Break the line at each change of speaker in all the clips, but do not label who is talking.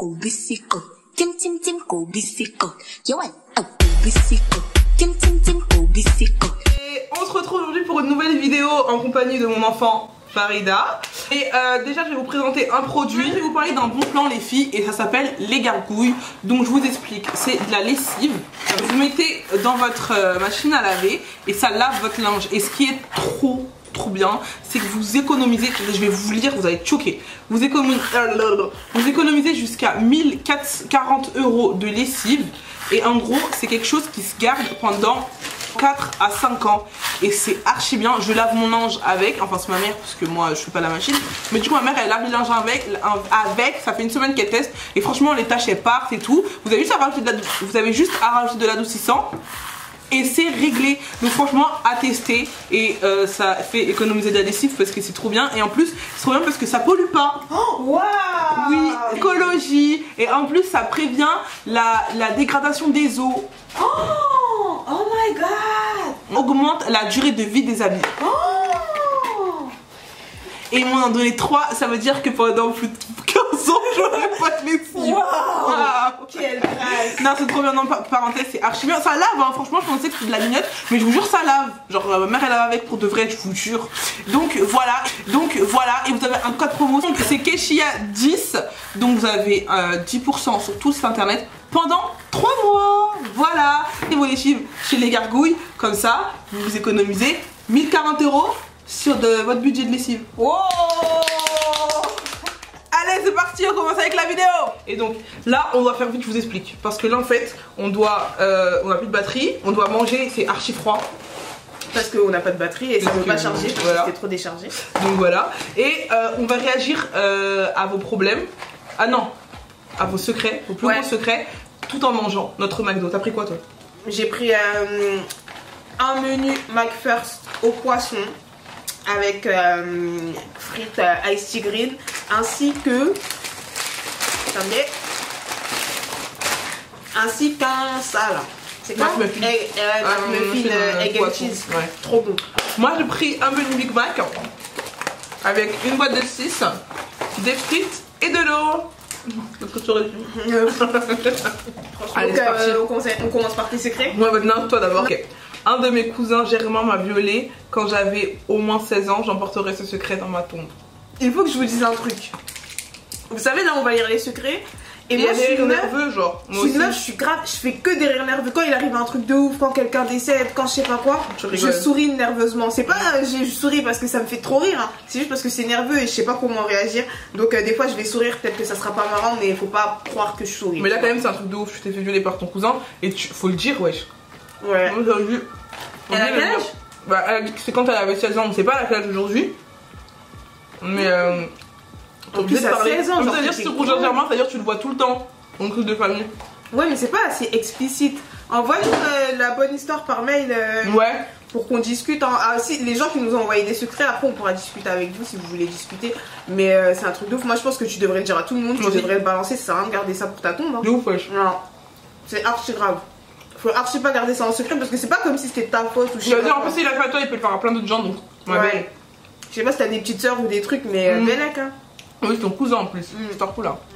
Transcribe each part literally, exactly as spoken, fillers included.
고비시고 찜찜찜 고비시고 요한 고비시고 찜찜찜 고비시고.
Et on se retrouve aujourd'hui pour une nouvelle vidéo en compagnie de mon enfant Farida. Et euh, déjà je vais vous présenter un produit. Je vais vous parler d'un bon plan les filles et ça s'appelle les gargouilles. Donc je vous explique, c'est de la lessive. Vous mettez dans votre euh, machine à laver et ça lave votre linge. Et ce qui est trop trop bien, c'est que vous économisez, je vais vous lire, vous allez être choqués. Vous économisez, vous économisez jusqu'à mille quarante euros de lessive. Et en gros c'est quelque chose qui se garde pendant quatre à cinq ans et c'est archi bien. Je lave mon linge avec, enfin c'est ma mère parce que moi je suis pas la machine, mais du coup ma mère elle lave le linge avec, avec ça fait une semaine qu'elle teste et franchement les taches elles partent et tout. Vous avez juste à rajouter de la, vous avez juste à rajouter de l'adoucissant et c'est réglé. Donc franchement à tester et euh, ça fait économiser de la lessive parce que c'est trop bien et en plus c'est trop bien parce que ça pollue pas.
Oh, wow.
Oui, écologie et en plus ça prévient la, la dégradation des eaux.
Oh, oh my god.
Augmente la durée de vie des habits.
Oh.
Et ils m'en ont donné trois, ça veut dire que pendant plus de quinze ans j'aurais pas de lessive.
Wow. Wow. Quelle grâce.
Non c'est trop bien, non parenthèse c'est archi bien. Ça lave hein, franchement je pensais que c'était de la mignonne, mais je vous jure ça lave. Genre ma mère elle lave avec pour de vrai, je vous jure. Donc voilà, donc voilà, et vous avez un code promo, donc c'est Keshia dix. Donc vous avez euh, dix pour cent sur tout le site internet pendant trois mois. Voilà. Et vos lessives chez les gargouilles, comme ça vous vous économisez mille quarante euros sur de votre budget de lessive.
Wow.
Allez c'est parti, on commence avec la vidéo. Et donc là on doit faire vite, je vous explique. Parce que là en fait on doit, euh, on a plus de batterie, on doit manger, c'est archi froid.
Parce qu'on n'a pas de batterie et ça ne peut pas charger parce
voilà.
que c'était trop déchargé.
Donc voilà. Et euh, on va réagir euh, à vos problèmes. Ah non, à vos secrets, vos plus
ouais.
gros secrets, tout en mangeant notre McDo. T'as pris quoi toi?
J'ai pris euh, un menu McFirst au poisson avec euh, frites euh, Ice Tea Green ainsi que attendez ainsi qu'un salade. C'est quoi?
McMuffin.
Egg, euh, McMuffin euh, egg and cheese.
Ouais.
Trop bon.
Moi j'ai pris un menu Big Mac avec une boîte de six, des frites et de l'eau. Qu'est-ce que tu aurais dit?
Allez, donc, euh, on, commence, on commence par tes secrets.
Ouais, maintenant toi d'abord. Okay. Un de mes cousins Germain m'a violée quand j'avais au moins seize ans. J'emporterai ce secret dans ma tombe.
Il faut que je vous dise un truc. Vous savez, là on va lire les secrets. Et,
et
moi je suis
nerveux, genre.
Moi je suis neuf, je suis grave, je fais que des rires nerveux. Quand il arrive un truc de ouf, quand quelqu'un décède, quand je sais pas quoi, je souris nerveusement. C'est pas je souris parce que ça me fait trop rire, hein. C'est juste parce que c'est nerveux et je sais pas comment réagir. Donc euh, des fois je vais sourire, peut-être que ça sera pas marrant, mais faut pas croire que je souris.
Mais là quand même c'est un truc de ouf, tu t'es fait violer par ton cousin et tu... faut le dire, wesh.
Ouais.
Moi, j'ai vu...
Elle a quel âge?
Bah c'est quand elle avait seize ans, on sait pas à quel âge aujourd'hui. Mais euh...
en plus à seize ans,
c'est-à-dire si tu rouges Germain, c'est-à-dire tu le vois tout le temps. Donc truc de famille.
Ouais mais c'est pas assez explicite. Envoie-nous euh, la bonne histoire par mail. Euh,
ouais. Pour
qu'on discute. En... Ah, si, les gens qui nous ont envoyé des secrets, après on pourra discuter avec vous si vous voulez discuter. Mais euh, c'est un truc de ouf. Moi je pense que tu devrais le dire à tout le monde. Tu
okay.
devrais le balancer. Ça sert à rien de garder ça pour ta tombe. Hein.
De ouf, wesh.
Non. C'est archi grave. Faut archi pas garder ça en secret parce que c'est pas comme si c'était ta faute ou je sais pas.
En plus, il a fait à toi, il peut le faire à plein d'autres gens donc.
Ouais. ouais. Je sais pas si t'as des petites soeurs ou des trucs, mais mm. Bellec, hein.
Oui, c'est ton cousin en plus. Mm. C'est trop là.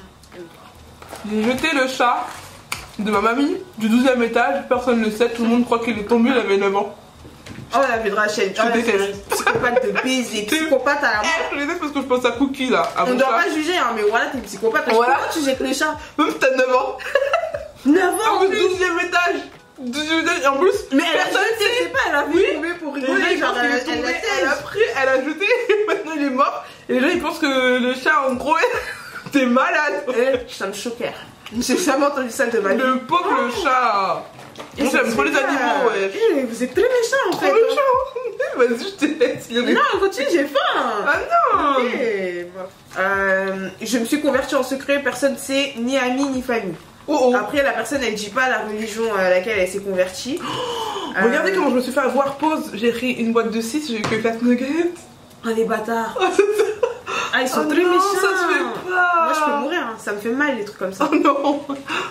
J'ai jeté le chat de ma mamie du douzième étage, personne ne le sait, tout le monde croit qu'il est tombé, il avait neuf ans.
Oh la vie de Rachel,
je oh, déteste.
Psychopathe de baiser, psychopathe à la mort.
Je déteste parce que je pense à Cookie là. À
on doit chat. Pas juger, hein, mais voilà, t'es psychopathe.
Voilà.
Pourquoi tu jettes le chat?
Même t'as neuf ans.
neuf ans
en plus, douzième étage. douzième étage, en plus.
Mais elle a jeté, je sais pas, elle a vu oui. tomber pour rigoler. Genre, elle, elle,
elle, elle a pris, elle a jeté, et maintenant il est mort. Et les gens ils pensent que le chat en gros, t'es malade.
Et ça me choquait. J'ai jamais entendu ça de ma vie.
Le pauvre oh. le chat. J'aime trop les animaux, ouais.
Eh, vous êtes très méchants en
trop
fait.
Trop méchants. Vas-y, je te laisse.
Non, continue, j'ai faim.
Ah non.
Okay. Euh, je me suis convertie en secret, personne ne sait, ni ami ni famille.
Oh oh.
Après, la personne elle dit pas la religion à laquelle elle s'est convertie.
Oh, euh... Regardez comment je me suis fait avoir pause. J'ai pris une boîte de six, j'ai eu que quatre nuggets.
Ah, les bâtards. Ah, ils sont
oh
très
non,
méchants.
Ça se fait pas.
Moi, je peux mourir, hein. Ça me fait mal les trucs comme ça.
Oh non.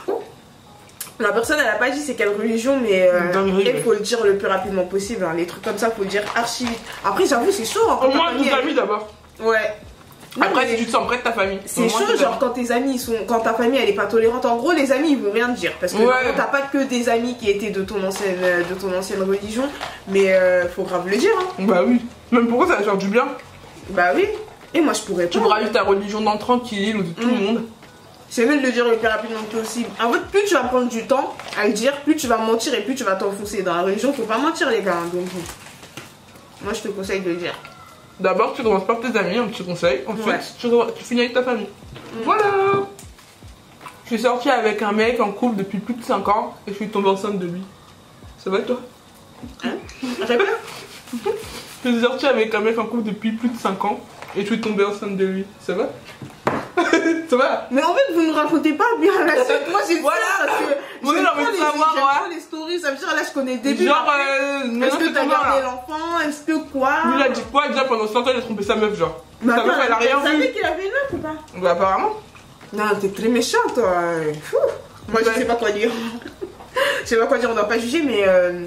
La personne elle a pas dit c'est quelle religion, mais euh, il faut le dire le plus rapidement possible. Hein. Les trucs comme ça, faut le dire archi vite. Après, j'avoue, c'est chaud. Hein,
au moins une famille d'abord.
Ouais.
Après, si tu te sens près de ta famille.
C'est chaud, genre quand tes amis sont. Quand ta famille elle est pas tolérante. En gros, les amis ils vont rien te dire. Parce que ouais. t'as pas que des amis qui étaient de ton ancienne, de ton ancienne religion. Mais euh, faut grave le dire. Hein.
Bah oui. Même pour eux, ça va faire du bien.
Bah oui. Et moi je pourrais pas.
Tu pourras vivre ta religion dans le tranquille ou de tout mmh. le monde.
C'est mieux de le dire le plus rapidement que possible. En fait, plus tu vas prendre du temps à le dire, plus tu vas mentir et plus tu vas t'enfoncer. Dans la religion, faut pas mentir, les gars. Donc, moi, je te conseille de le dire.
D'abord, tu commences par tes amis, un petit conseil. Ensuite, ouais. tu, tu finis avec ta famille. Mmh. Voilà. Je suis sortie avec un mec en couple depuis plus de cinq ans et je suis tombée enceinte de lui. Ça va, toi?
Hein? Répète.
Je suis sortie avec un mec en couple depuis plus de cinq ans et je suis tombée enceinte de lui. Ça va? Ça va?
Mais en fait, vous ne racontez pas bien la suite. Moi, j'ai
voilà.
ça parce que
moi, j'ai envie de savoir,
ouais. les stories. Ça veut dire, là, je connais le début.
Genre, euh,
est-ce que t'as gardé l'enfant? Est-ce que quoi?
Lui, il a dit quoi? Déjà, pendant cinq ans, il a trompé sa meuf, genre.
Mais
sa
attends,
meuf, elle a rien vu.
Tu savais qu'il avait une meuf ou pas?
Bah, apparemment.
Non, t'es très méchant, toi. Fou. Moi, je sais pas quoi dire. Je sais pas quoi dire, on doit pas juger, mais. Euh...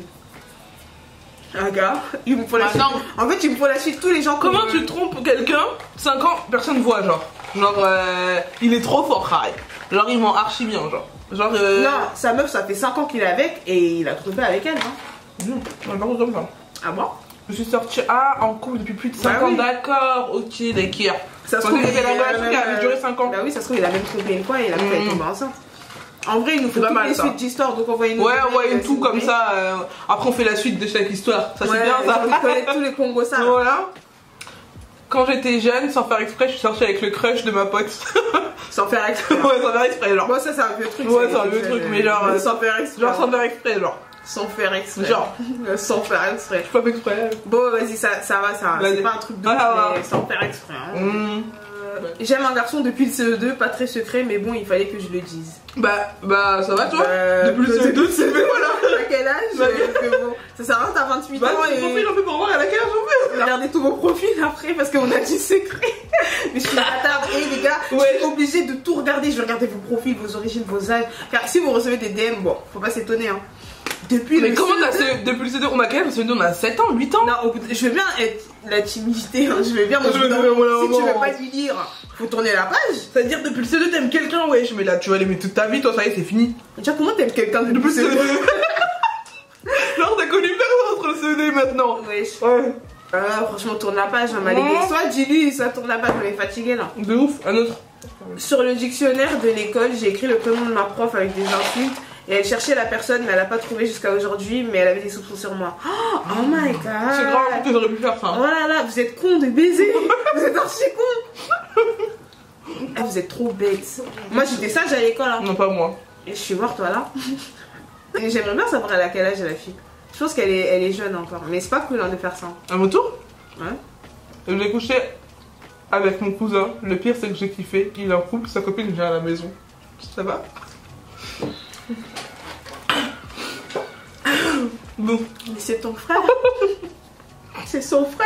Un gars, il me faut la suite. En fait, il me faut la suite. Tous les gens.
Comment tu trompes quelqu'un? cinq ans, personne voit, genre. Genre, euh, il est trop fort, Harry. Genre, il ment archi bien, genre. Genre euh...
Non, sa meuf, ça fait cinq ans qu'il est avec et il a trompé avec elle, hein.
Mmh, on pas comme ça.
Ah bon?
Je suis sortie ah, en couple depuis plus de cinq
bah
ans,
oui.
D'accord, ok, d'accord.
Ça se trouve, il a
la qui avait duré cinq ans.
Bah oui, ça se trouve, il a même trompé une fois et il a mmh. fait tomber enceinte. En vrai, il nous faut toutes les suites d'histoire, donc envoyez-nous.
Ouais, envoyez tout comme ça. Euh, après, on fait la suite de chaque histoire. Ça,
ouais,
c'est bien ça.
On connaît tous les Congos, ça.
Voilà. Quand j'étais jeune, sans faire exprès, je suis sortie avec le crush de ma pote.
Sans faire exprès.
Ouais, sans faire exprès, genre.
Moi, ça, c'est un vieux truc.
Ouais, c'est un vieux truc, mais genre.
Euh, sans faire exprès.
Genre, sans faire exprès, genre.
Sans faire exprès.
Genre.
Sans faire exprès.
Je fais pas exprès.
Bon, vas-y, ça, ça va, ça va. C'est pas un truc de ah, mais sans faire exprès. Hein. Mmh. J'aime un garçon depuis le C E deux, pas très secret, mais bon, il fallait que je le dise.
Bah, bah, ça va toi
bah,
depuis le C E deux, c'est fait, voilà.
À quel âge bah, que bon, ça sert à rien, t'as vingt-huit
bah,
ans
et... Mon profil, j'en fais pour voir à quel âge j'en fais.
Regardez tous vos profils après, parce qu'on a dit secret. Mais je suis bâtarde, et les gars, ouais. Je suis obligée de tout regarder. Je vais regarder vos profils, vos origines, vos âges. Car si vous recevez des D M, bon, faut pas s'étonner, hein. Depuis
mais
le
comment t'as
C E deux...
depuis le C E deux, on a quel âge? Le C E deux, on a sept ans, huit ans.
Non, je veux bien être la timidité, hein. Je veux bien, moi, je veux dire, si tu veux pas lui lire, faut tourner la page.
C'est-à-dire depuis le C E deux t'aimes quelqu'un, wesh, mais là tu vas l'aimer toute ta vie, toi ça y est, c'est fini.
Déjà, comment t'aimes quelqu'un depuis le C E deux?
Genre t'as connu personne entre le C E deux et maintenant.
Wesh. Ouais. Ah, franchement, tourne la page, hein, malgré. Soit dis-lui, soit tourne la page, on est fatigué là.
De ouf, un autre.
Sur le dictionnaire de l'école, j'ai écrit le prénom de ma prof avec des insultes. Et elle cherchait la personne, mais elle a pas trouvé jusqu'à aujourd'hui, mais elle avait des soupçons sur moi. Oh, oh my god!
C'est grave que j'aurais pu faire ça.
Oh là là, vous êtes con de baiser! Vous êtes archi con! Ah, vous êtes trop bêtes. Moi j'étais sage à l'école. Hein.
Non, pas moi.
Et je suis morte, voilà. Et j'aimerais bien savoir à quel âge est la fille. Je pense qu'elle est, elle est jeune encore, mais c'est pas cool hein, de faire ça.
À mon tour?
Ouais.
J'ai couché avec mon cousin. Le pire, c'est que j'ai kiffé. Il est en couple, sa copine vient à la maison. Ça va? Bon.
Mais c'est ton frère. C'est son frère.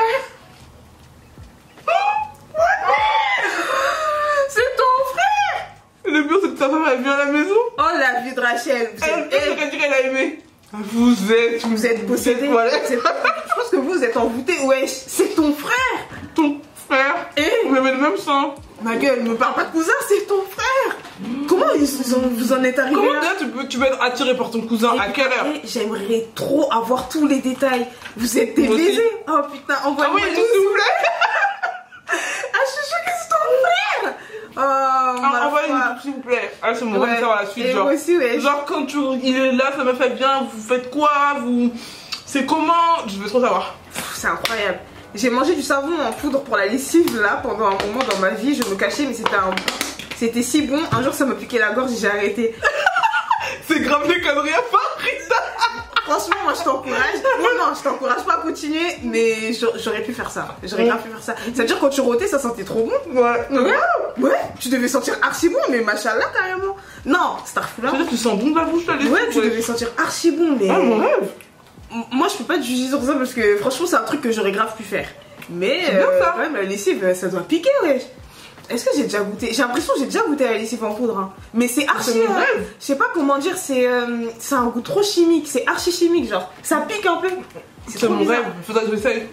C'est ton frère.
Le pire, c'est que sa femme elle vient à la maison.
Oh la vie de Rachel. Vous
elle, êtes... elle, elle, elle a aimé. Vous êtes.
Vous êtes possédé. Voilà. Je pense que vous êtes envoûté. Ouais, c'est ton frère.
Ton frère. Et vous avez le même sang.
Ma gueule, me parle pas de cousin, c'est ton frère. Comment ils sont, vous en êtes arrivé
Comment
là?
Comment tu peux, tu peux être attiré par ton cousin? Et à quelle heure?
J'aimerais trop avoir tous les détails. Vous êtes des baisers. Oh putain, envoie-moi
ah oui,
tout
s'il vous plaît.
Ah je suis sûre que c'est ton frère. Oh ah,
envoie-moi tout s'il vous plaît. Ah c'est mon
ouais.
savoir la suite.
Et
genre,
moi aussi, ouais.
Genre quand tu, il est là, ça me fait bien, vous faites quoi? Vous... C'est comment? Je veux trop savoir.
C'est incroyable. J'ai mangé du savon en poudre pour la lessive là pendant un moment dans ma vie, je me cachais mais c'était un... c'était si bon, un jour ça m'a piqué la gorge et j'ai arrêté.
C'est grave des conneries à part.
Franchement moi je t'encourage, non non je t'encourage pas à continuer mais j'aurais pu faire ça, j'aurais grave pu faire ça. Ça veut dire quand tu rotais ça sentait trop bon.
Ouais.
Ouais, ouais, tu devais sentir archi bon mais machallah carrément. Non, Starfula.
C'est-à-dire que tu sens bon de la bouche là les
ouais, tu devais sentir archi bon mais...
Ah mon rêve.
Moi je peux pas te juger sur ça parce que franchement c'est un truc que j'aurais grave pu faire. Mais euh, quand même la lessive ça doit piquer ouais. Est-ce que j'ai déjà goûté? J'ai l'impression que j'ai déjà goûté la lessive en poudre hein. Mais c'est archi...
Euh,
je sais pas comment dire, c'est euh, un goût trop chimique, c'est archi chimique genre. Ça pique un peu.
C'est mon rêve, faudrait que j'essaye.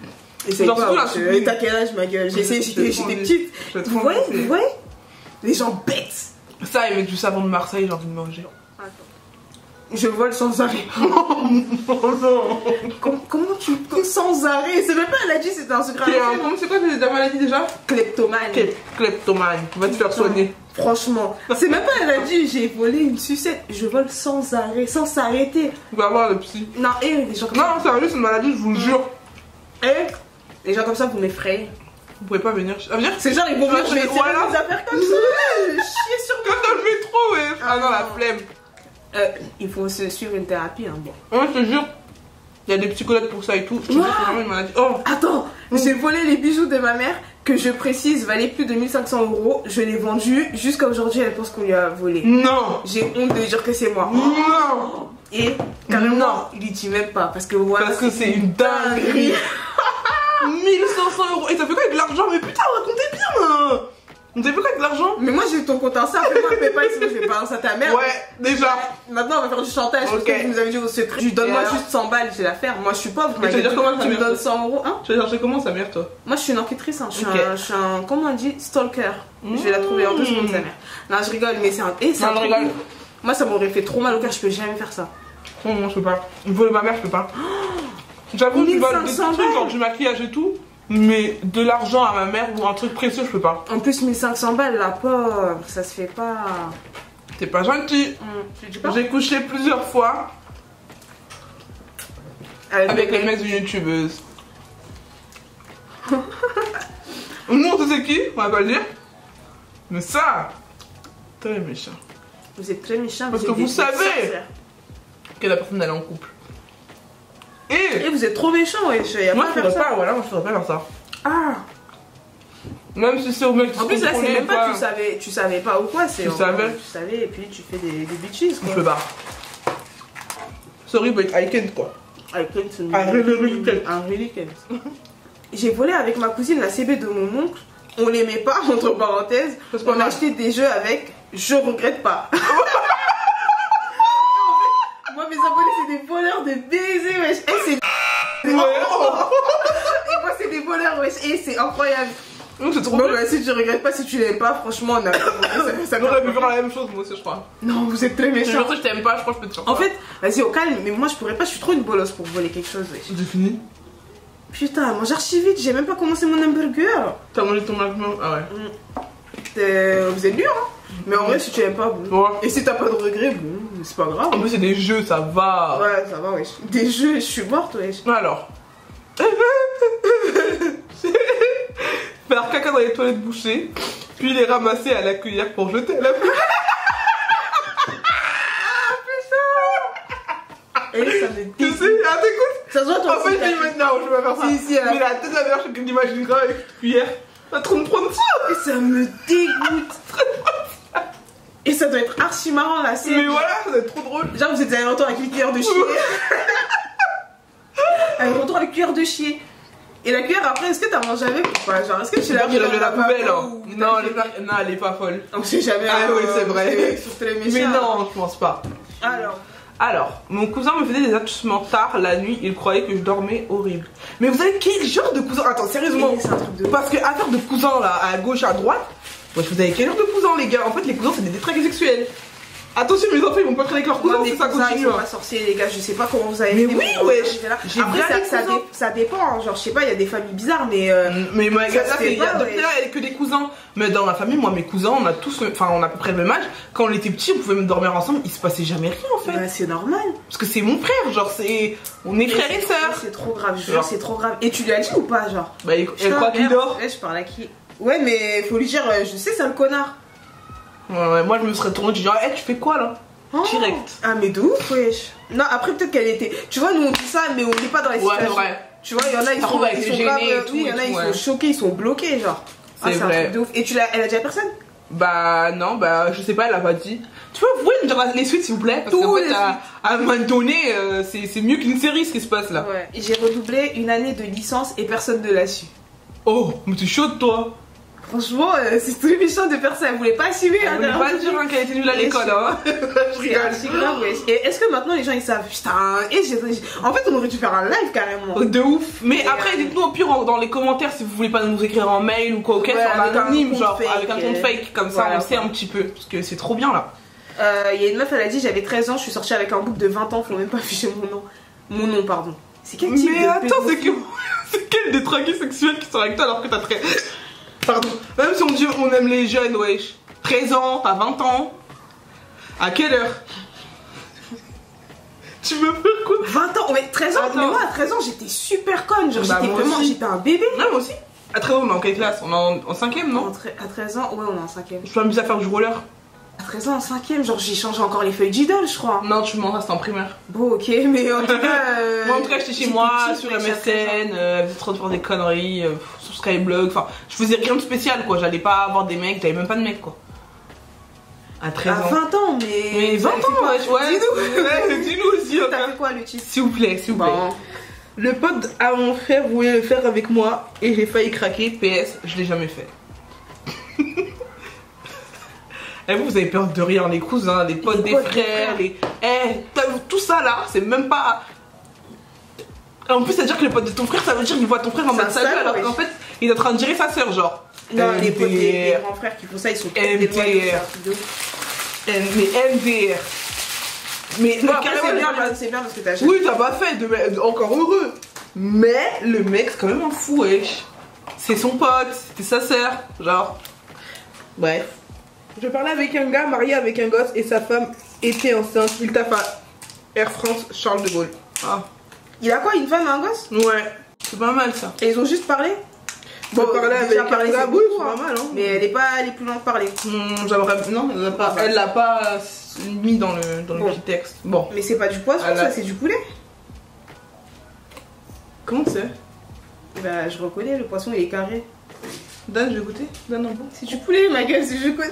Essaye
Genre,
pas,
surtout la
parce que,
soupe.
t'as quel âge, ma gueule? J'ai essayé, j'étais j'étais petite. Vous voyez, vous voyez? Les gens bêtes.
Ça, avec du savon de Marseille, j'ai envie de manger.
Attends. Je vole sans arrêt. comment, comment tu. Sans arrêt? C'est même pas elle a dit, c'était un secret.
C'est quoi ta maladie déjà?
Kleptomane.
Kleptomane. Va te faire soigner.
Franchement, c'est même pas elle a dit, j'ai volé une sucette. Je vole sans arrêt, sans s'arrêter.
On va voir le psy.
Non, et les gens comme
Non, sérieux, c'est une maladie, je vous le jure.
Eh, les gens comme ça, vous m'effrayez.
Vous pouvez pas venir. À venir
C'est genre, ils vont venir, je vais
voilà.
tirer des affaires comme ça. Chier sur
Comme dans le métro, ouais. Ah non, la flemme.
Euh, il faut se suivre une thérapie, hein, bon.
Ouais, je te jure. Il y a des psychologues pour ça et tout. Je te jure, c'est vraiment une maladie. Oh.
Attends, j'ai volé les bijoux de ma mère, que je précise valaient plus de mille cinq cents euros. Je l'ai vendu. Jusqu'à aujourd'hui, elle pense qu'on lui a volé.
Non.
J'ai honte de dire que c'est moi.
Non.
Et carrément,
Non.
il y dit même pas. Parce que voilà.
Parce que c'est une dinguerie. mille cinq cents euros. Et ça fait quoi avec de l'argent? Mais putain, racontez bien, hein. On t'a fait quoi avec de l'argent?
Mais moi j'ai ton compte Insta, fais-moi un PayPal sinon je vais balancer à ta mère.
Ouais, déjà.
Maintenant on va faire du chantage parce
Ok.
que vous nous avez dit au secret. Tu donnes-moi juste cent balles, je vais la faire. Moi je suis pauvre,
Mais tu veux dire comment
tu me
ta
donnes
mère,
cent euros, hein?
Tu vas chercher comment sa mère, toi?
Moi je suis une enquêtrice, hein. je, suis
Ok.
un, je suis un, comment on dit, stalker. Je vais la trouver en deux secondes sa mère. Non je rigole, mais c'est un, et c'est
Non,
un
je
truc-
rigole.
Moi ça m'aurait fait trop mal au cœur, je peux jamais faire ça.
Non, moi je peux pas. Voler ma mère, je peux pas. J'avoue, tu voles des
mille cinq cents
trucs, genre
balles.
du maquillage et tout. Mais de l'argent à ma mère ou un truc précieux, je peux pas.
En plus mille cinq cents balles, la pauvre, ça se fait pas.
T'es pas gentil.
Hum, tu dis pas?
J'ai couché plusieurs fois avec les mecs d'une youtubeuse. Nous, on sait c'est qui, on va pas le dire. Mais ça, très méchant.
Vous êtes très méchants.
Parce
êtes
que vous
des
savez
sorcières.
que la personne elle est en couple.
Et
Et
vous êtes trop méchants, wesh. Y a
moi
pas
je
à faire
ferais
ça.
pas, voilà, moi je ferais pas faire ça.
Ah.
Même si c'est au mec qui
En
se
plus là c'est
contrôler,
même pas
quoi.
tu savais, tu savais pas ou quoi, c'est
Tu
en-
savais.
tu savais et puis tu fais des, des bitches
Je
quoi.
peux pas. Sorry, but I can't quoi.
I can't.
I really, really can't.
I really can't. J'ai volé avec ma cousine la C B de mon oncle. On l'aimait pas, entre parenthèses.
C'est pas
On a
mal.
acheté des jeux avec. Je regrette pas. En fait, moi mes abonnés c'est des voleurs de baisers wesh. Eh, c'est. Et moi c'est des voleurs wesh. Et c'est incroyable.
Non, c'est trop
Bon
bien.
bah si tu regrettes pas, si tu l'aimes pas, franchement on a. ça, ça
J'aurais pu faire la même chose, moi aussi, je crois.
Non, vous êtes très
Je te
méchants.
jure que je t'aime pas, je crois que je peux te faire
En
ça.
fait, vas-y au calme, mais moi je pourrais pas, je suis trop une bolosse pour voler quelque chose. Wesh.
j'ai fini.
Putain, mange archi vite, j'ai même pas commencé mon hamburger.
T'as mangé ton McDo? Ah ouais.
Euh, vous êtes dur, hein. Mais en vrai, si tu aimes pas, bon.
Ouais.
Et si t'as pas de regrets, bon, c'est pas grave.
En plus, c'est des jeux, ça va.
Ouais, ça va, wesh. Des jeux, je suis morte, wesh.
Alors. Faire caca dans les toilettes bouchées, puis les ramasser à la cuillère pour jeter à la poubelle.
Et ça me
Tu
dégoûte.
sais, ah t'écoutes.
Ça se voit, toi
En fait,
aussi,
j'ai dit non, je vais pas faire ça.
Si, si, elle a-
Mais la tête de la mère, je l'imagine grave avec une cuillère. Va trop me prendre ça.
Et ça me dégoûte. Et ça doit être archi marrant là, c'est.
Mais voilà, ça va être trop drôle.
Genre, vous êtes allé retour avec une cuillère de chier. Allez, retour avec cuillère de chier. Et la cuillère après, est-ce que t'as mangé avec ou pas? Genre, est-ce que tu l'as
J'ai lâché la poubelle.
lavabo
Hein.
ou
Non,
t'as
elle est
fait-
pas... non, elle est pas folle.
On sait jamais.
Ah
hein,
oui, c'est vrai.
les mecs sont très méchants.
Mais non, je pense pas.
Alors.
Alors, mon cousin me faisait des atussements tard la nuit, il croyait que je dormais horrible. Mais vous savez quel genre de cousin? Attends, sérieusement.
Oui, c'est un truc de-
Parce que affaire de cousins là, à gauche, à droite, ouais, vous avez quel genre de cousins les gars? En fait, les cousins c'est des détraqués sexuels. Attention, mes enfants ils vont pas traîner avec leurs cousins,
Non,
si
mes
ça
cousins, ils
continue.
sont pas sorciers, les gars. Je sais pas comment vous avez
Mais
fait
oui,
pour-
wesh.
J'ai
Après,
bien
ça-
ça,
ça
dé- ça dépend. hein. Genre, je sais pas, il y a des familles bizarres, mais. euh,
Mais moi,
Ça
gars,
se
là,
fait
il y a
pas,
depuis
ouais.
là, il y a que des cousins. Mais dans ma famille, moi, mes cousins, on a tous, enfin, on a à peu près le même âge. Quand on était petits, on pouvait même dormir ensemble, il se passait jamais rien en fait.
bah, c'est normal.
Parce que c'est mon frère, genre, c'est. On est frères et
C'est-
sœurs.
C'est trop grave, je
Genre.
jure, c'est trop grave. Et tu lui as dit ou pas, genre?
Bah, et
Putain,
quoi qu'il
merde.
dort?
Ouais, je parle à qui? Ouais, mais faut lui dire, euh, je sais, c'est un connard.
Ouais, ouais, moi, je me serais tournée, je dis, hey, tu fais quoi là?
Oh.
Direct.
Ah, mais de ouf, wesh. Non, après, peut-être qu'elle était. Tu vois, nous on dit ça, mais on n'est pas dans les
Ouais,
situations.
vrai.
Tu vois, il y en a, ils
Ça
sont,
trouve, elle
ils
était
sont
gênée
grave,
et
euh,
tout,
oui, il y en
et
a,
tout,
ils
ouais.
sont choqués, ils sont bloqués, genre. Ah,
C'est
un
vrai.
truc de ouf. Et tu l'as, elle a dit à personne?
Bah non, bah je sais pas, elle a pas dit. Tu vois, vous pouvez me dire les suites s'il vous plaît? Parce qu'en
Tous
fait,
les
à, à un moment donné, euh, c'est c'est mieux qu'une série ce qui se passe là.
Ouais. J'ai redoublé une année de licence et personne ne l'a su.
Oh, mais t'es chaude toi.
Franchement, euh, c'est très méchant de faire ça. Elle voulait pas assumer.
Elle voulait pas dire hein, qu'elle était nulle à l'école. Hein. Je rigole.
C'est grave, ouais. Et est-ce que maintenant les gens ils savent? Putain, et j'ai... En fait, on aurait dû faire un live carrément.
De ouf. Mais
et
après,
euh...
dites-nous au pire dans les commentaires si vous voulez pas nous écrire en mail ou quoi, ok,
ouais,
sur anonyme, genre
fake,
avec un compte fake. Comme
voilà,
ça, on sait un petit peu. Parce que c'est trop bien là.
Il euh, y a une meuf, elle a dit j'avais treize ans, je suis sortie avec un bouc de vingt ans, faut même pas afficher mon nom. Mon nom, pardon. C'est quel type
Mais
de
attends, c'est que.
pédophile?
C'est quel détraqué sexuel qui sont avec toi alors que t'as treize. Pardon. Même si on dit on aime les jeunes, wesh. treize ans, t'as vingt ans. À quelle heure? Tu veux faire quoi?
vingt ans, ouais, treize ans.
Attends.
Mais moi à treize ans j'étais super conne, genre
Bah,
j'étais
moi
vraiment,
aussi.
j'étais un bébé.
Non, moi aussi. À treize ans, on est en quelle classe? On est en, en cinquième, non?
À treize ans, ouais, on est en cinquième.
Je peux m'amuser à faire du roller.
À treize ans en cinquième, genre j'ai changé encore les feuilles d'idole, je crois.
Non, tu m'en restes en primaire.
Bon, ok, mais en tout cas. Euh,
moi, en tout cas, j'étais chez moi, sur M S N, euh, elle faisait trop de faire des conneries, euh, sur Skyblog. Enfin, je faisais rien de spécial, quoi. J'allais pas avoir des mecs, j'avais même pas de mecs, quoi. À treize ans.
À vingt ans, mais.
Mais vingt ans, ouais, ouais. Dis-nous, ouais, dis-nous aussi.
T'as fait quoi le titre?
S'il vous plaît, s'il vous plaît.
Bon.
Le pote à mon frère voulait le faire avec moi et j'ai failli craquer. P S, je l'ai jamais fait. Et vous, vous avez peur de rien, les cousins, les potes
Les
des
potes
frères,
des
les. Eh, t'as vu, tout ça là, c'est même pas. En plus, ça veut dire que les potes de ton frère, ça veut dire qu'il voit ton frère en mode salut, alors qu'en fait, il est en train de gérer sa soeur, genre.
Non,
M D R.
les potes des, des grands frères qui font ça, ils sont
M D R.
des lois de
M- Mais M D R. Mais
non,
mais
c'est bien,
carrément,
c'est bien parce que t'as jamais.
oui, t'as pas fait, de... encore heureux. Mais le mec, c'est quand même un fou, wesh. C'est son pote, c'était sa sœur, genre. Bref. Je parlais avec un gars marié avec un gosse et sa femme était enceinte. Il tape à Air France Charles de Gaulle. Ah.
Il a quoi, une femme et un gosse?
Ouais, c'est pas mal ça.
Et ils ont juste parlé?
Bon, parler avec
déjà parlé,
un gars,
c'est
oui,
beaucoup,
c'est
hein.
pas mal, hein.
Mais elle est pas allée plus loin de parler.
Hmm, J'aimerais. Non, elle l'a pas, elle l'a pas euh, mis dans le, dans le
Bon.
petit texte. Bon.
Mais c'est pas du poisson,
Elle a-
ça, c'est du poulet.
Comment c'est?
Bah, je reconnais, le poisson il est carré.
Dan, je vais goûter. Dan, un bon.
C'est du poulet, ma gueule, si je connais.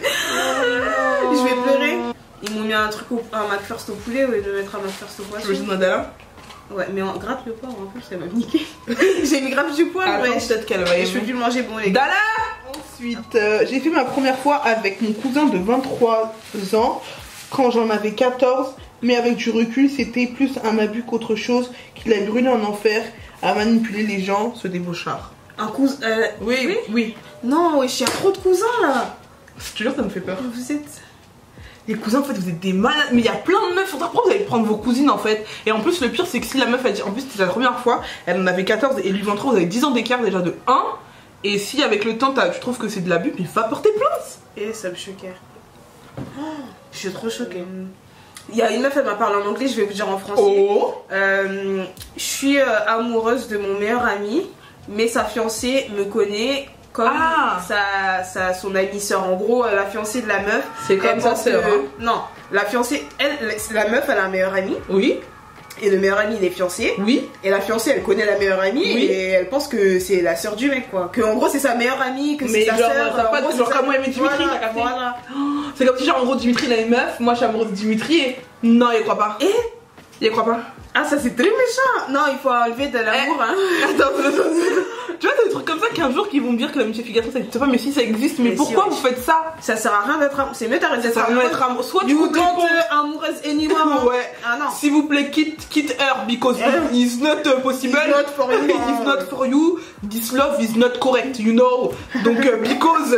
Je vais pleurer. Ils m'ont mis un truc, au, un McFirst au poulet au lieu de mettre un McFirst au
Je
poisson.
vais juste demander à là.
Ouais, mais on gratte le poivre en plus, ça m'a niqué. J'ai mis grave du poivre,
Attends,
ouais.
peut-être qu'elle va
Et je peux
aimer.
plus le manger, bon, les gars.
Dala. Ensuite, euh, j'ai fait ma première fois avec mon cousin de vingt-trois ans quand j'en avais quatorze. Mais avec du recul, c'était plus un abus qu'autre chose qu'il a brûlé en enfer à manipuler les gens, ce débauchard.
Un cousin. Euh,
Oui, oui, oui.
Non, wesh, il y a trop de cousins là.
Je te jure, ça me fait peur.
Vous êtes.
Les cousins, en fait, vous êtes des malades. Mais il y a plein de meufs. Faudra pourquoi vous allez prendre vos cousines, en fait. Et en plus, le pire, c'est que si la meuf, elle dit. En plus, c'était la première fois. Elle en avait quatorze et lui vingt-trois. Vous avez dix ans d'écart déjà de un. Et si avec le temps, tu trouves que c'est de l'abus, mais va porter plainte.
Et ça me choquait. Oh, je suis trop choquée. Il y a une meuf, elle m'a parlé en anglais, je vais vous dire en français.
Oh.
Euh, je suis euh, amoureuse de mon meilleur ami, mais sa fiancée me connaît comme
Ah.
sa, sa, son amie sœur. En gros, la fiancée de la meuf.
C'est comme
elle
sa
pense
sœur,
que-
hein.
Non, la fiancée, elle, la meuf, elle a un meilleur ami.
Oui.
Et le meilleur ami, il est fiancé.
Oui.
Et la fiancée, elle connaît la meilleure amie.
Oui.
Et elle pense que c'est la sœur du mec, quoi. Que en gros, c'est sa meilleure amie, que
Mais
c'est sa
genre,
sœur.
t'as
en
pas
gros,
de-
c'est
genre
sa-
comme moi et mes Dimitri,
Voilà,
t'as capté.
voilà.
C'est comme si, genre, en gros, Dimitri, il a une meuf. Moi, je suis amoureuse de Dimitri. Et... Non, il croit pas.
Et
Il croit pas.
ah, ça c'est très méchant. Non, il faut enlever de l'amour, hein.
Attends, attends, attends. Tu vois, c'est des trucs comme ça qu'un jour, qu'ils vont me dire que l'amitié filiation, ça n'existe pas. Mais si, ça existe. Mais,
Mais
pourquoi
si,
vous faites ça?
Ça sert à rien d'être amoureux. C'est mieux d'arrêter
Ça
d'être
sert à rien
amoureuse.
d'être amoureux. Soit tu
You
coupes les
don't
ponts.
uh, amoureuse anymore.
Ouais.
Ah non.
S'il vous plaît, quitte, quitte her because
Yeah.
it's not uh, possible.
It's not for you.
It's not for you. This love is not correct, you know. Donc, euh, because.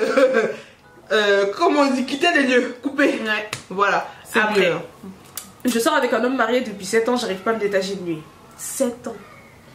euh, comment on dit, quitter les lieux, couper.
Ouais.
Voilà, c'est
Après.
mieux.
Je sors avec un homme marié depuis sept ans, j'arrive pas à me détacher de lui. sept ans.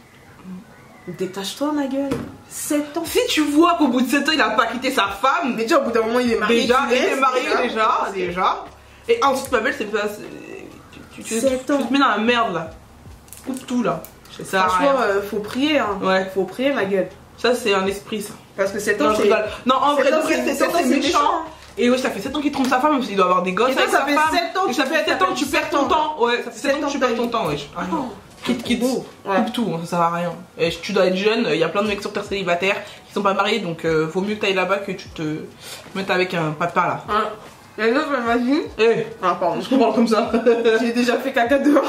Détache-toi, ma gueule. sept ans.
Si tu vois qu'au bout de sept ans, il a pas quitté sa femme,
Mais déjà, au bout d'un moment, il est marié.
déjà,
tu
il
laisses,
est marié déjà, déjà. Et ensuite, ma belle, c'est pas. Tu, tu, tu,
Sept
tu
ans.
te mets dans la merde là. Coupe tout là. Ça sert à
Franchement,
rien.
euh, faut prier, hein.
Ouais.
Faut prier, ma gueule.
Ça, c'est un esprit, ça.
Parce que sept
Non,
ans,
je
c'est.
rigole. Non, en vrai,
sept ans,
de vrai,
c'est-
sept ans,
sept ans,
c'est
c'est
méchant.
méchant.
Et ouais, ça fait sept ans qu'il trompe sa femme, il doit avoir des gosses
Et toi,
avec
ça
sa
fait
femme.
sept ans
Et
que
ça
tu
fait
fais
sept
ta
ans que tu
vie,
perds
sept
ton
ans.
temps. Ouais, ça fait sept ans que tu
de
perds
ta
ton
vie.
temps, wesh. Ah non. Quitte, quitte.
Ouais.
Coupe tout, ça sert à rien. Et tu dois être jeune, il y a plein de mecs sur terre célibataires qui sont pas mariés, donc euh, vaut mieux que t'ailles là-bas que tu te mettes avec un papa là.
Hein. Et l'autre, elle m'a dit.
Eh,
Ah, pardon.
je comprends comme ça.
J'ai déjà fait caca dehors.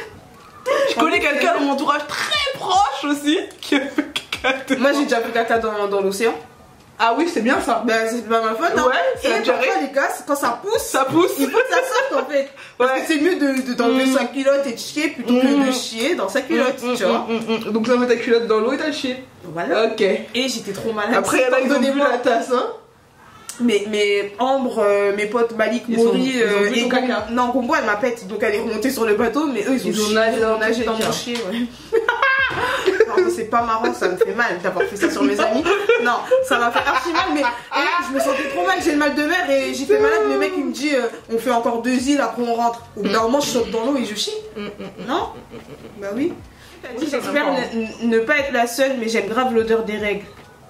Je connais quelqu'un dans mon entourage très proche aussi qui a fait caca.
Moi, j'ai déjà fait caca dans, dans l'océan.
Ah oui, c'est bien ça.
Ben c'est pas ma faute, hein.
Ouais, c'est
et
la diarrhée.
parfois les gars, quand ça pousse,
Ça pousse.
il faut que ça sorte en fait. Parce
Ouais.
que c'est mieux de, de d'enlever
Mm.
sa culotte et de chier plutôt
Mm.
que de chier dans sa culotte,
Mm,
tu vois.
mm, mm, mm. Donc, tu vas mettre ta culotte dans l'eau et t'as chier.
Voilà.
Ok.
Et j'étais trop malade.
Après, il y en a qui ont bu
Pardonnez-moi.
la tasse, hein.
Mais, mais Ambre, euh, mes potes Malik,
Ils
Mori,
sont- ils ont
euh,
bu
et
ton
Gom-
caca.
non, Gombo elle m'appelle, donc elle est remontée sur le bateau, mais eux ils ont,
Ils ont
chié-
nagé dans
ils ont nagé
ton
dans mon
caca.
chier, ouais. Non, mais c'est pas marrant, ça me fait mal d'avoir fait ça sur mes amis. Non, ça m'a fait archi mal, mais et là, je me sentais trop mal, j'ai le mal de mer et j'ai fait malade. Le mec il me dit, euh, on fait encore deux îles, après on rentre. Au bout d'un moment, je saute dans l'eau et je chie. Non? Bah oui.
Oui, ça,
J'espère
c'est
ne, ne pas être la seule, mais j'aime grave l'odeur des règles.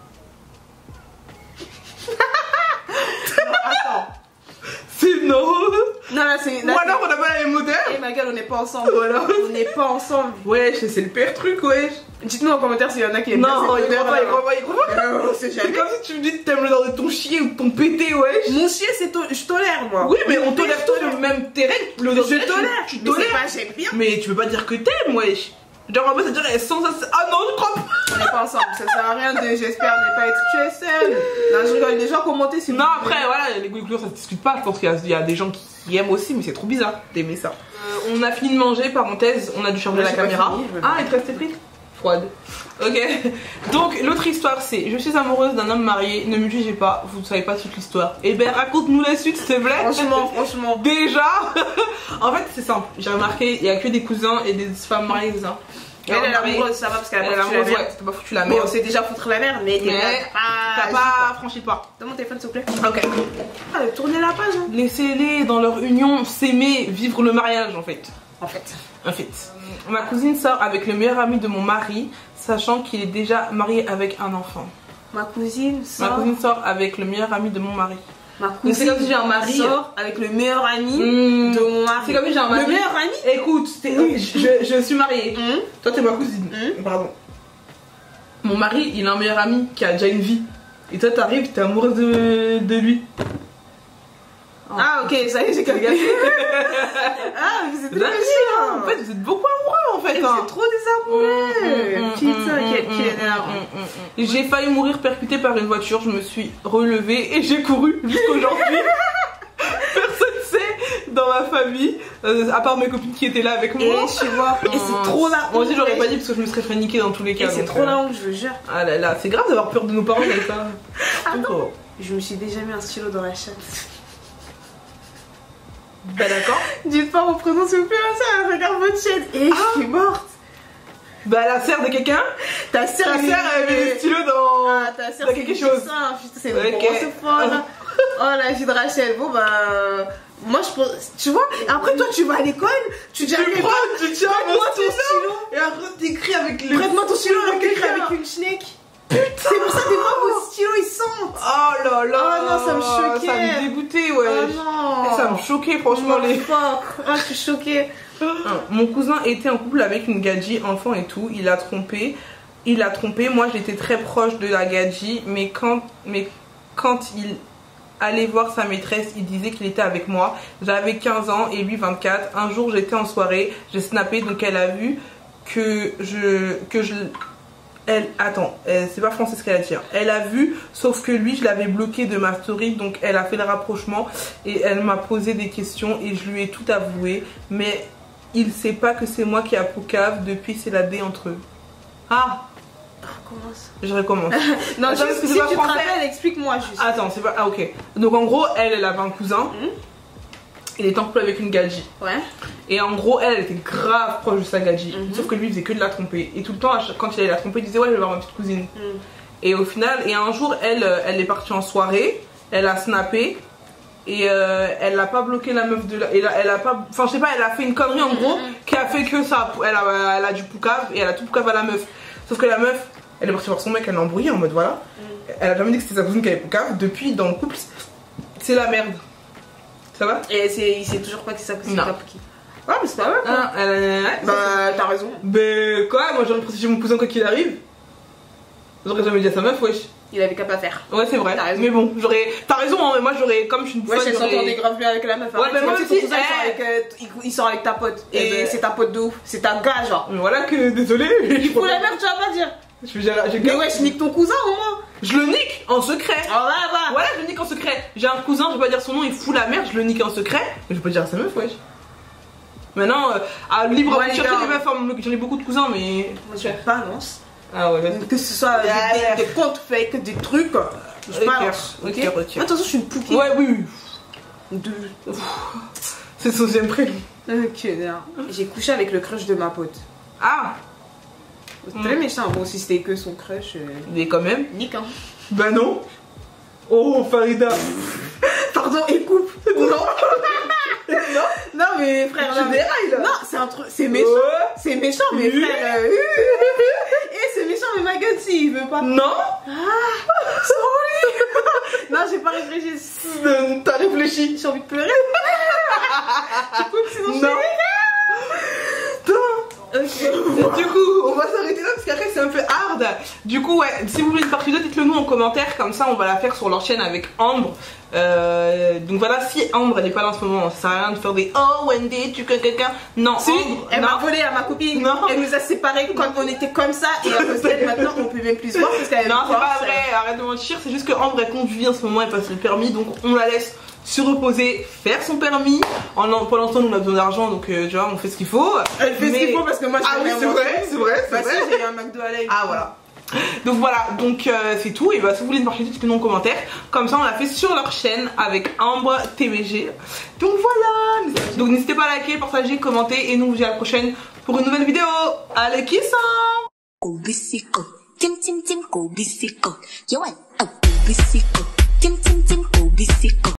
C'est non.
Non, là c'est.
Ou alors, on n'a pas la même odeur.
Eh ma gueule, on n'est pas ensemble.
Voilà.
On n'est pas ensemble.
Wesh, c'est le pire truc, wesh.
Dites-nous en commentaire s'il y en a qui aiment
Non,
bien
il
cette
croit pas, il
odeur-là.
croit pas, il croit pas.
Euh, c'est
C'est
jamais.
comme si tu me dis que t'aimes l'odeur de ton chier ou de ton pété, wesh.
Mon chien, c'est to- je tolère moi.
Oui, mais on tolère
tout
tous le même terrain. L'odeur
Je
de tes règles,
tolère.
Tu
Mais
tolères.
c'est pas j'aime bien.
Mais tu peux pas dire que t'aimes, wesh. Genre, en fait, ça veut dire, elle sent ça. c'est- Ah non, je crois pas.
On n'est pas ensemble. Ça sert à rien de j'espère ne pas être tu es seule. Non, je rigole. Les gens commenter si vous
Non,
voulez.
après, voilà, les goûts et couleurs, ça se discute pas. Je pense qu'il y a- il y a des gens qui aiment aussi, mais c'est trop bizarre d'aimer ça. Euh, on a fini de manger, parenthèse, on a dû charger
Moi,
la
j'ai pas
caméra.
fini, je veux
Ah,
bien.
il te restait pris froide. Ok. Donc, l'autre histoire, c'est je suis amoureuse d'un homme marié, ne me jugez pas, vous ne savez pas toute l'histoire. Eh ben, raconte-nous la suite, s'il te plaît.
Franchement, franchement.
Déjà, en fait, c'est simple. J'ai remarqué, il y a que des cousins et des femmes mariées, ça.
Elle, elle est amoureuse, ça va parce qu'elle
Elle
a
est
pas foutu la
amoureuse, ouais,
merde.
t'as pas foutu la
Mais
merde.
on sait déjà foutre la merde, mais t'es
Mais
là,
t'as
t'as
pas franchi pas.
Donne mon téléphone s'il vous plaît.
Ok.
Ah, tournez la page. Hein.
Laissez-les dans leur union s'aimer, vivre le mariage en fait.
En fait.
En fait. Ma cousine sort avec le meilleur ami de mon mari, sachant qu'il est déjà marié avec un enfant.
Ma cousine sort.
Ma cousine sort avec le meilleur ami de mon mari.
Ma
Donc c'est
cousine
comme si j'ai un mari.
sort avec le meilleur ami
Mmh.
de mon mari.
C'est comme si j'ai un mari.
Le meilleur ami.
Écoute, t'es- je, je suis mariée.
Mmh.
Toi t'es ma cousine.
Mmh.
Pardon. Mon mari, il a un meilleur ami qui a déjà une vie. Et toi t'arrives, t'es amoureuse de, de lui.
Ah ok, ça y est, j'ai calculé. Ah, vous êtes trop
D'accord.
chiant.
En fait, vous êtes beaucoup amoureux en fait.
Vous
hein.
êtes trop désamoureux.
Mmh, mmh,
Putain,
mmh,
quel
mmh,
quel
mmh,
énerve.
mmh, mmh, mmh. J'ai failli mourir percutée par une voiture, je me suis relevée et j'ai couru jusqu'aujourd'hui. Personne sait dans ma famille, euh, à part mes copines qui étaient là avec moi.
Et je vois. Et c'est trop la honte.
Moi aussi j'aurais pas dit parce que je me serais fait niquer dans tous les cas.
Et c'est
donc,
trop
euh,
la honte, je vous jure.
Ah là là, c'est grave d'avoir peur de nos parents avec ça.
Attends. Je me suis déjà mis un stylo dans la chatte.
Bah d'accord.
Dites pas mon prénom s'il vous plaît, ça, regarde votre chatte. Et je suis morte.
Bah la sœur de quelqu'un,
Ta sœur,
ta
elle
sœur
est-
elle avait des stylos dans,
Ah, ta sœur,
dans
c'est
quelque
du
chose.
sang. Putain, c'est une
Ok.
grosse folle. Oh, la vie de Rachel. Bon, bah. euh, Moi, je pense. Tu vois, après, toi, tu vas à l'école, tu dis à
Tu
l'école,
prends, tu tiens mon
prête-moi ton
stylo
stylo.
et après t'écris avec le.
Prête-moi ton stylo,
de
on écrit
quelqu'un.
avec une schneck. Putain, c'est pour ça que des fois, vos stylos, ils sentent.
Oh là là.
Oh non, ça me choquait.
Ça me dégoûtait, ouais.
Oh non.
Ça me choquait franchement
Oh,
les.
fuck. Ah, je suis choquée.
Mon cousin était en couple avec une gadji, enfant et tout. Il a trompé. Il a trompé. Moi j'étais très proche de la gadji, mais quand, mais quand il allait voir sa maîtresse, il disait qu'il était avec moi. J'avais quinze ans et lui vingt-quatre. Un jour j'étais en soirée, j'ai snappé, donc elle a vu que je que je elle attends, elle- c'est pas français ce qu'elle a dit. hein. Elle a vu, sauf que lui je l'avais bloqué de ma story, donc elle a fait le rapprochement et elle m'a posé des questions et je lui ai tout avoué, mais il sait pas que c'est moi qui a Poucave, depuis c'est la D entre eux. Ah,
Recommence.
je recommence.
Non,
Attends,
juste,
parce que
si
c'est pas
tu te
français.
rappelles, explique-moi juste.
Attends, c'est pas ah ok. Donc en gros, elle elle avait un cousin.
Mhm.
Il était en couple avec une gadji.
Ouais.
Et en gros, elle, elle était grave proche de sa gadji.
Mhm.
Sauf que lui, il faisait que de la tromper. Et tout le temps, à chaque- quand il allait la tromper, il disait ouais, je vais voir ma petite cousine.
Mm.
Et au final, et un jour, elle, euh, elle est partie en soirée, elle a snappé. Et euh, elle n'a pas bloqué la meuf de la. Elle a, elle a pas. Enfin, je sais pas, elle a fait une connerie en gros qui a fait que ça. Elle a, elle a du poucave et elle a tout poucave à la meuf. Sauf que la meuf, elle est partie voir son mec, elle l'a embrouillé en mode voilà. Elle a jamais dit que c'était sa cousine qui avait poucave. Depuis, dans le couple, c'est la merde. Ça va?
Et c'est, il sait toujours pas que c'est ça que c'est
Non.
pas pour qui. Ouais, mais c'est pas vrai.
Ah, euh, ouais,
Bah, t'as raison.
Ben quoi, moi j'aurais protégé mon cousin quoi qu'il arrive. J'aurais jamais dit à sa meuf, wesh.
Il avait qu'à pas faire.
Ouais, c'est vrai.
T'as raison.
Mais bon, j'aurais. T'as raison, hein, mais moi j'aurais. Comme je suis une
Ouais,
folle,
elle
j'aurais-
s'entendait grave bien avec la meuf.
Ouais, mais moi
ton
aussi,
cousin, il, sort
eh.
avec, euh, il, il sort avec ta pote.
Eh
Et
ben.
c'est ta pote de ouf. C'est ta gars, genre.
Mais voilà que désolé.
Du coup, la merde, tu vas pas dire.
Je veux dire, j'ai
Mais ouais, je nique ton cousin au moins.
Je le nique en secret.
Oh là là.
Voilà, je le nique en secret. J'ai un cousin, je vais pas dire son nom, il fout la merde, je le nique en secret. Mais je peux dire à sa meuf, wesh. Maintenant, euh, à libre
Ouais,
à chercher les meufs, hein, j'en ai beaucoup de cousins, mais.
Je balance.
Ah ouais, vas-y.
Que ce soit des, des, des comptes fake, des trucs. Je balance. Ok,
ok, ok.
Attention, je suis une pouquille.
Ouais, oui, oui.
Deux.
C'est son deuxième prénom.
Ok, bien. J'ai couché avec le crush de ma pote.
Ah.
Très méchant. Bon, si c'était que son crush. Euh...
Mais quand même.
Nique, hein.
Bah non. Oh, Farida.
Pardon, et coupe.
Non.
Non. Non, mais frère,
Tu dérailles là.
Non, c'est un truc. C'est méchant.
Ouais.
C'est méchant, mais frère. Euh... Et c'est méchant, mais ma gueule, si il veut pas.
Non.
Ah, sorry. Non, j'ai pas réfléchi.
T'as réfléchi.
J'ai envie de pleurer. Tu coupes, sinon je
Non.
Ok.
Du coup, on va s'arrêter là parce qu'après c'est un peu hard. Du coup, ouais, si vous voulez une partie deux, dites-le nous en commentaire, comme ça on va la faire sur leur chaîne avec Ambre. Euh, donc voilà, si Ambre elle est pas là en ce moment, ça sert à rien de faire des oh Wendy, tu que quelqu'un. Non,
Si,
Ambre,
elle
non.
m'a volé à ma copine.
Non.
Elle nous a séparés quand on était comme ça et à cause d'elle maintenant on peut même plus se voir parce qu'elle.
Non, c'est pas vrai, arrête de mentir, c'est juste que Ambre elle conduit en ce moment, elle passe le permis, donc on la laisse se reposer, faire son permis. En, pendant ce temps, nous on a besoin d'argent, donc euh, tu vois, on fait ce qu'il faut.
Elle fait
Mais...
ce qu'il faut parce que moi je
Ah oui, c'est vrai, c'est vrai, c'est
Bah
vrai.
si, j'ai eu un McDo à l'œil.
Ah voilà. Donc voilà, donc euh, c'est tout. Et bah si vous voulez une marque, dites-le nous en commentaire. Comme ça on l'a fait sur leur chaîne avec Ambre T V G. Donc voilà. Donc n'hésitez pas à liker, partager, commenter. Et nous on vous dit à la prochaine pour une nouvelle vidéo. Allez, kiss hein.
고비시고 찜찜찜 고비시고 여완 어 고비시고 찜찜찜 고비시고